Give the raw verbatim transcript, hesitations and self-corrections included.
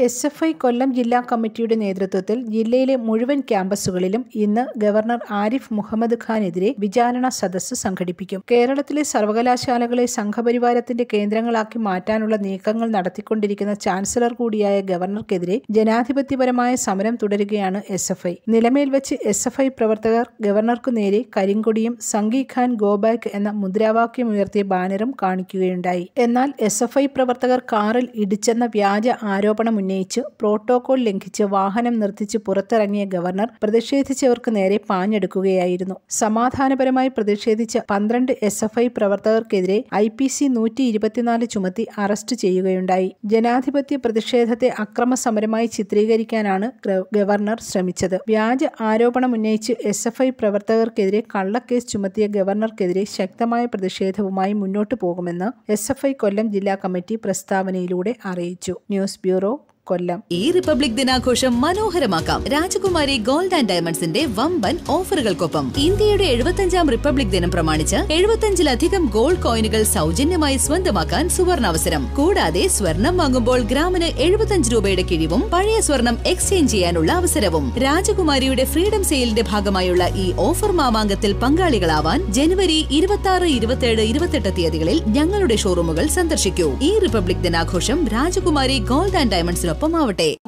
S F I കൊല്ലം ജില്ലാ കമ്മിറ്റിയുടെ നേതൃത്വത്തിൽ ജില്ലയിലെ മുഴുവൻ ക്യാമ്പസുകളിലും ഇന്ന് ഗവർണർ ആരിഫ് മുഹമ്മദ് ഖാനെതിരെ വിചാരണ സദസ്സ് സംഘടിപ്പിക്കും. കേരളത്തിലെ സർവകലാശാലകളെ സംഘപരിവാരത്തിന്റെ കേന്ദ്രങ്ങളാക്കി മാറ്റാനുള്ള നീക്കങ്ങൾ നടത്തിക്കൊണ്ടിരിക്കുന്ന ചാൻസലർ കൂടിയായ ഗവർണർക്കെതിരെ ജനാധിപത്യപരമായ സമരം തുടരുകയാണ് എസ് എഫ് ഐ. നിലമേൽ വെച്ച് എസ് എഫ് ഐ പ്രവർത്തകർ ഗവർണർക്കു നേരെ കരിങ്കൊടിയും സംഘി ഖാൻ ഗോ ബാക്ക് എന്ന മുദ്രാവാക്യമുയർത്തിയ ബാനറും കാണിക്കുകയുണ്ടായി. എന്നാൽ എസ് എഫ് ഐ പ്രവർത്തകർ കാറിൽ ഇടിച്ചെന്ന വ്യാജ ആരോപണം ഉന്നയിച്ച് പ്രോട്ടോകോൾ ലംഘിച്ച് വാഹനം നിർത്തിച്ച് പുറത്തിറങ്ങിയ ഗവർണർ പ്രതിഷേധിച്ചവർക്ക് നേരെ പാഞ്ഞെടുക്കുകയായിരുന്നു. സമാധാനപരമായി പ്രതിഷേധിച്ച പന്ത്രണ്ട് എസ് എഫ് ഐ പ്രവർത്തകർക്കെതിരെ ഐ പി സി നൂറ്റി ഇരുപത്തിനാല് ചുമത്തി അറസ്റ്റ് ചെയ്യുകയുണ്ടായി. ജനാധിപത്യ പ്രതിഷേധത്തെ അക്രമ സമരമായി ചിത്രീകരിക്കാനാണ് ഗവർണർ ശ്രമിച്ചത്. വ്യാജ ആരോപണം ഉന്നയിച്ച് എസ് എഫ് ഐ പ്രവർത്തകർക്കെതിരെ കള്ളക്കേസ് ചുമത്തിയ ഗവർണർക്കെതിരെ ശക്തമായ പ്രതിഷേധവുമായി മുന്നോട്ടു പോകുമെന്ന് എസ് എഫ് ഐ കൊല്ലം ജില്ലാ കമ്മിറ്റി പ്രസ്താവനയിലൂടെ അറിയിച്ചു. News bureau, Kollam. ഈ റിപ്പബ്ലിക് ദിനാഘോഷം മനോഹരമാക്കാം രാജകുമാരി ഗോൾഡ് ആൻഡ് ഡയമണ്ട്സിന്റെ വമ്പൻ ഓഫറുകൾക്കൊപ്പം. ഇന്ത്യയുടെ എഴുപത്തഞ്ചാം റിപ്പബ്ലിക് ദിനം പ്രമാണിച്ച് എഴുപത്തഞ്ചിലധികം ഗോൾഡ് കോയിനുകൾ സൗജന്യമായി സ്വന്തമാക്കാൻ സുവർണാവസരം. കൂടാതെ സ്വർണം വാങ്ങുമ്പോൾ ഗ്രാമിന് എഴുപത്തഞ്ച് രൂപയുടെ കിഴിവും പഴയ സ്വർണം എക്സ്ചേഞ്ച് ചെയ്യാനുള്ള അവസരവും. രാജകുമാരിയുടെ ഫ്രീഡം സെയിലിന്റെ ഭാഗമായുള്ള ഈ ഓഫർ മാമാങ്കത്തിൽ പങ്കാളികളാവാൻ ജനുവരി ഇരുപത്തി ആറ് ഇരുപത്തിയേഴ് ഇരുപത്തെട്ട് തീയതികളിൽ ഞങ്ങളുടെ ഷോറൂമുകൾ സന്ദർശിക്കൂ. ഈ റിപ്പബ്ലിക് ദിനാഘോഷം രാജകുമാരി ഗോൾഡ് ആൻഡ് ഡയമണ്ട്സിനൊപ്പം ആവട്ടെ.